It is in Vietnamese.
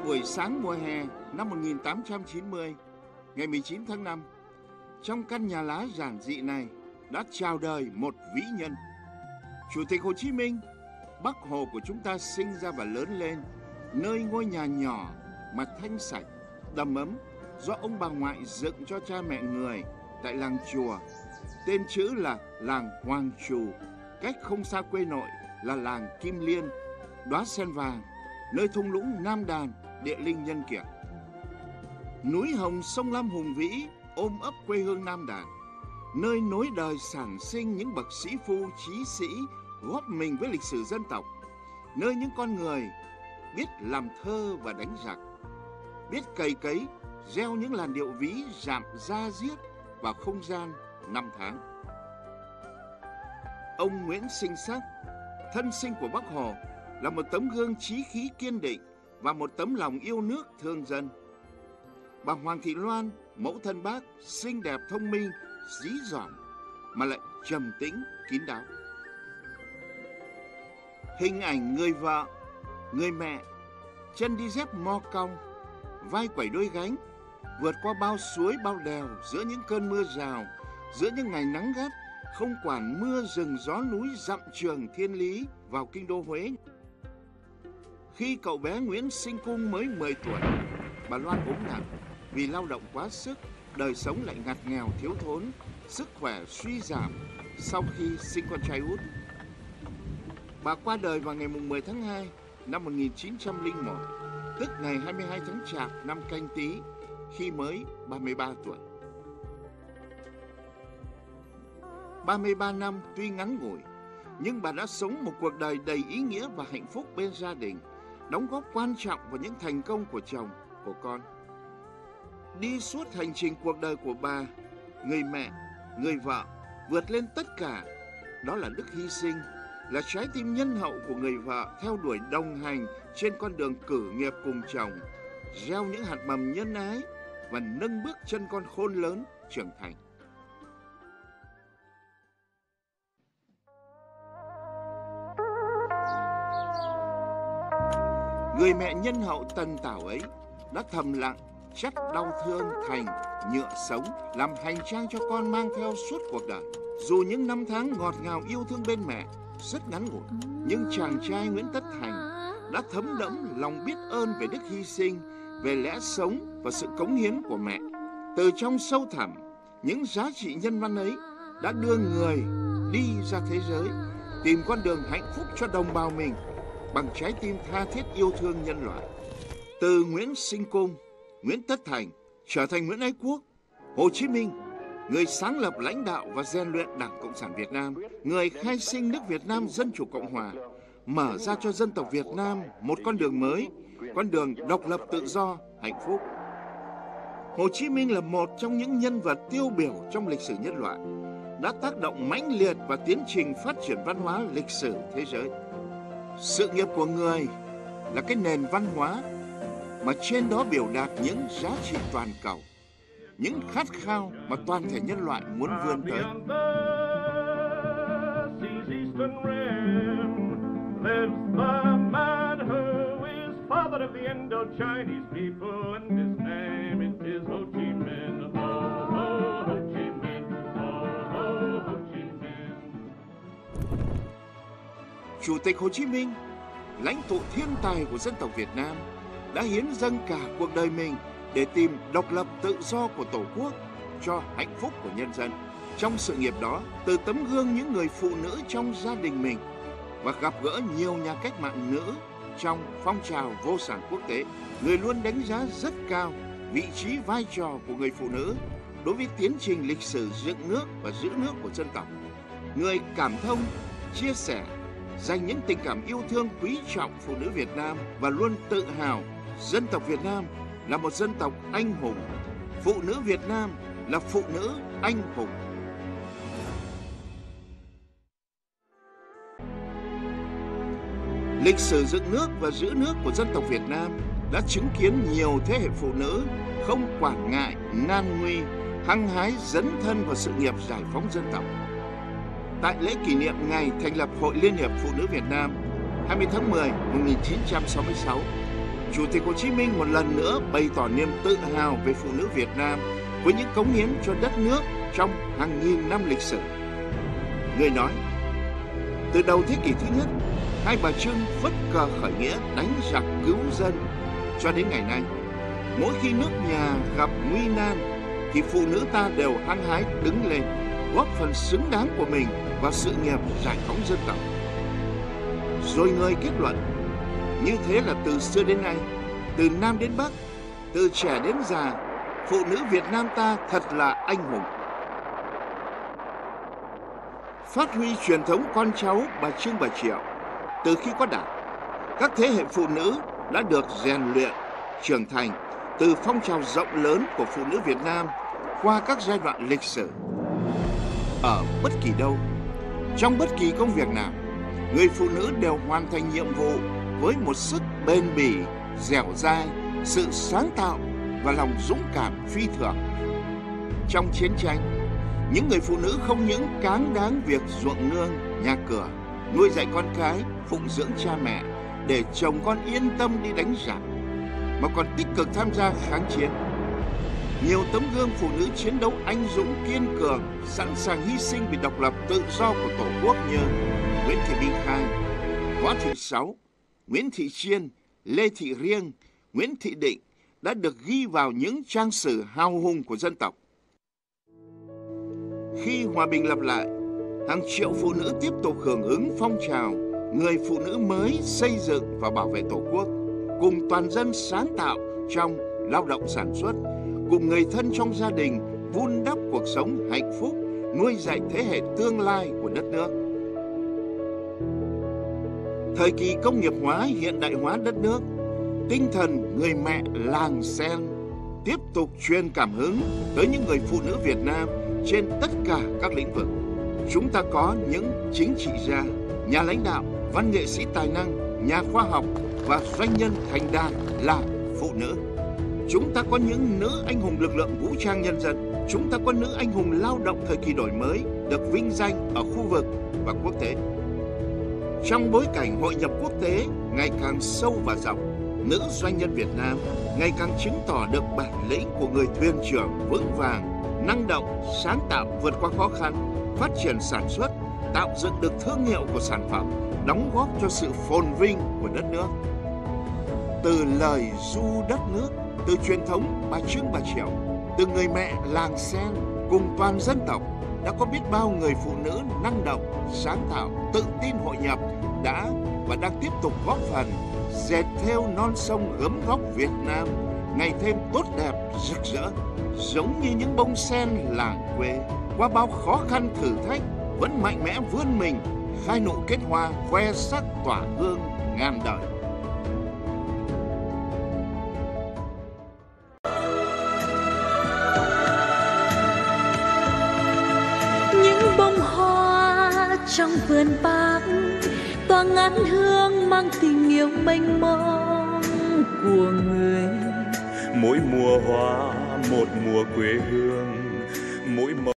buổi sáng mùa hè năm 1890, ngày 19 tháng 5, trong căn nhà lá giản dị này đã chào đời một vĩ nhân. Chủ tịch Hồ Chí Minh, Bác Hồ của chúng ta sinh ra và lớn lên nơi ngôi nhà nhỏ mà thanh sạch, đầm ấm do ông bà ngoại dựng cho cha mẹ người tại làng Chùa. Tên chữ là làng Hoàng Trù, cách không xa quê nội là làng Kim Liên, Đóa Sen Vàng, nơi thung lũng Nam Đàn, địa linh nhân kiệt. Núi Hồng sông Lam hùng vĩ ôm ấp quê hương Nam Đàn, nơi nối đời sản sinh những bậc sĩ phu chí sĩ góp mình với lịch sử dân tộc, nơi những con người biết làm thơ và đánh giặc, biết cày cấy, gieo những làn điệu ví rạm da diết vào không gian năm tháng. Ông Nguyễn Sinh Sắc, thân sinh của Bác Hồ, là một tấm gương chí khí kiên định và một tấm lòng yêu nước thương dân. Bà Hoàng Thị Loan, mẫu thân Bác, xinh đẹp thông minh, dí dỏm mà lại trầm tĩnh, kín đáo. Hình ảnh người vợ, người mẹ, chân đi dép mo cong, vai quẩy đôi gánh, vượt qua bao suối bao đèo giữa những cơn mưa rào, giữa những ngày nắng gắt, không quản mưa rừng gió núi dặm trường thiên lý vào kinh đô Huế. Khi cậu bé Nguyễn Sinh Cung mới 10 tuổi, bà Loan ốm nặng vì lao động quá sức, đời sống lại ngặt nghèo thiếu thốn, sức khỏe suy giảm sau khi sinh con trai út. Bà qua đời vào ngày 10 tháng 2 năm 1901, tức ngày 22 tháng Chạp năm Canh Tý, khi mới 33 tuổi. 33 năm tuy ngắn ngủi, nhưng bà đã sống một cuộc đời đầy ý nghĩa và hạnh phúc bên gia đình, đóng góp quan trọng vào những thành công của chồng, của con. Đi suốt hành trình cuộc đời của bà, người mẹ, người vợ, vượt lên tất cả, đó là đức hy sinh, là trái tim nhân hậu của người vợ theo đuổi đồng hành trên con đường cử nghiệp cùng chồng, gieo những hạt mầm nhân ái và nâng bước chân con khôn lớn trưởng thành. Người mẹ nhân hậu tần tảo ấy đã thầm lặng chắc đau thương thành nhựa sống, làm hành trang cho con mang theo suốt cuộc đời. Dù những năm tháng ngọt ngào yêu thương bên mẹ rất ngắn ngủi, nhưng chàng trai Nguyễn Tất Thành đã thấm đẫm lòng biết ơn về đức hy sinh, về lẽ sống và sự cống hiến của mẹ. Từ trong sâu thẳm, những giá trị nhân văn ấy đã đưa người đi ra thế giới, tìm con đường hạnh phúc cho đồng bào mình bằng trái tim tha thiết yêu thương nhân loại. Từ Nguyễn Sinh Cung, Nguyễn Tất Thành trở thành Nguyễn Ái Quốc, Hồ Chí Minh, người sáng lập, lãnh đạo và rèn luyện Đảng Cộng sản Việt Nam, người khai sinh nước Việt Nam Dân Chủ Cộng Hòa, mở ra cho dân tộc Việt Nam một con đường mới, con đường độc lập tự do, hạnh phúc. Hồ Chí Minh là một trong những nhân vật tiêu biểu trong lịch sử nhân loại, đã tác động mãnh liệt vào tiến trình phát triển văn hóa lịch sử thế giới. Sự nghiệp của người là cái nền văn hóa mà trên đó biểu đạt những giá trị toàn cầu, những khát khao mà toàn thể nhân loại muốn vươn tới. Chủ tịch Hồ Chí Minh, lãnh tụ thiên tài của dân tộc Việt Nam, đã hiến dâng cả cuộc đời mình để tìm độc lập tự do của Tổ quốc cho hạnh phúc của nhân dân. Trong sự nghiệp đó, từ tấm gương những người phụ nữ trong gia đình mình và gặp gỡ nhiều nhà cách mạng nữ trong phong trào vô sản quốc tế, người luôn đánh giá rất cao vị trí vai trò của người phụ nữ đối với tiến trình lịch sử dựng nước và giữ nước của dân tộc. Người cảm thông, chia sẻ, dành những tình cảm yêu thương quý trọng phụ nữ Việt Nam và luôn tự hào dân tộc Việt Nam là một dân tộc anh hùng. Phụ nữ Việt Nam là phụ nữ anh hùng. Lịch sử dựng nước và giữ nước của dân tộc Việt Nam đã chứng kiến nhiều thế hệ phụ nữ không quản ngại nan nguy, hăng hái dấn thân vào sự nghiệp giải phóng dân tộc. Tại lễ kỷ niệm ngày thành lập Hội Liên hiệp Phụ nữ Việt Nam 20 tháng 10 1966, Chủ tịch Hồ Chí Minh một lần nữa bày tỏ niềm tự hào về phụ nữ Việt Nam với những cống hiến cho đất nước trong hàng nghìn năm lịch sử. Người nói, từ đầu thế kỷ thứ nhất, Hai Bà Trưng phất cờ khởi nghĩa đánh giặc cứu dân. Cho đến ngày nay, mỗi khi nước nhà gặp nguy nan thì phụ nữ ta đều hăng hái đứng lên, góp phần xứng đáng của mình vào sự nghiệp giải phóng dân tộc. Rồi người kết luận, như thế là từ xưa đến nay, từ Nam đến Bắc, từ trẻ đến già, phụ nữ Việt Nam ta thật là anh hùng. Phát huy truyền thống con cháu bà Trưng bà Triệu, từ khi có Đảng, các thế hệ phụ nữ đã được rèn luyện, trưởng thành từ phong trào rộng lớn của phụ nữ Việt Nam qua các giai đoạn lịch sử. Ở bất kỳ đâu, trong bất kỳ công việc nào, người phụ nữ đều hoàn thành nhiệm vụ với một sức bền bỉ, dẻo dai, sự sáng tạo và lòng dũng cảm phi thường. Trong chiến tranh, những người phụ nữ không những cáng đáng việc ruộng nương, nhà cửa, nuôi dạy con cái, phụng dưỡng cha mẹ để chồng con yên tâm đi đánh giặc, mà còn tích cực tham gia kháng chiến. Nhiều tấm gương phụ nữ chiến đấu anh dũng kiên cường, sẵn sàng hy sinh vì độc lập tự do của Tổ quốc như Nguyễn Thị Minh Khai, Võ Thị Sáu, Nguyễn Thị Chiên, Lê Thị Riêng, Nguyễn Thị Định đã được ghi vào những trang sử hào hùng của dân tộc. Khi hòa bình lập lại, hàng triệu phụ nữ tiếp tục hưởng ứng phong trào người phụ nữ mới xây dựng và bảo vệ Tổ quốc, cùng toàn dân sáng tạo trong lao động sản xuất, cùng người thân trong gia đình vun đắp cuộc sống hạnh phúc, nuôi dạy thế hệ tương lai của đất nước. Thời kỳ công nghiệp hóa, hiện đại hóa đất nước, tinh thần người mẹ làng sen tiếp tục truyền cảm hứng tới những người phụ nữ Việt Nam trên tất cả các lĩnh vực. Chúng ta có những chính trị gia, nhà lãnh đạo, văn nghệ sĩ tài năng, nhà khoa học và doanh nhân thành đạt là phụ nữ. Chúng ta có những nữ anh hùng lực lượng vũ trang nhân dân. Chúng ta có nữ anh hùng lao động thời kỳ đổi mới được vinh danh ở khu vực và quốc tế. Trong bối cảnh hội nhập quốc tế ngày càng sâu và rộng, nữ doanh nhân Việt Nam ngày càng chứng tỏ được bản lĩnh của người thuyền trưởng vững vàng, năng động, sáng tạo vượt qua khó khăn, phát triển sản xuất, tạo dựng được thương hiệu của sản phẩm, đóng góp cho sự phồn vinh của đất nước. Từ lời ru đất nước, từ truyền thống bà Trưng bà Triệu, từ người mẹ làng sen cùng toàn dân tộc, đã có biết bao người phụ nữ năng động, sáng tạo, tự tin hội nhập đã và đang tiếp tục góp phần dệt thêu non sông gấm vóc Việt Nam ngày thêm tốt đẹp, rực rỡ, giống như những bông sen làng quê qua bao khó khăn thử thách vẫn mạnh mẽ vươn mình, khai nụ kết hoa, khoe sắc tỏa hương ngàn đời. Những bông hoa trong vườn bác tỏa ngát hương mang tình yêu mênh mông của người. Mỗi mùa hoa một mùa quê hương, mỗi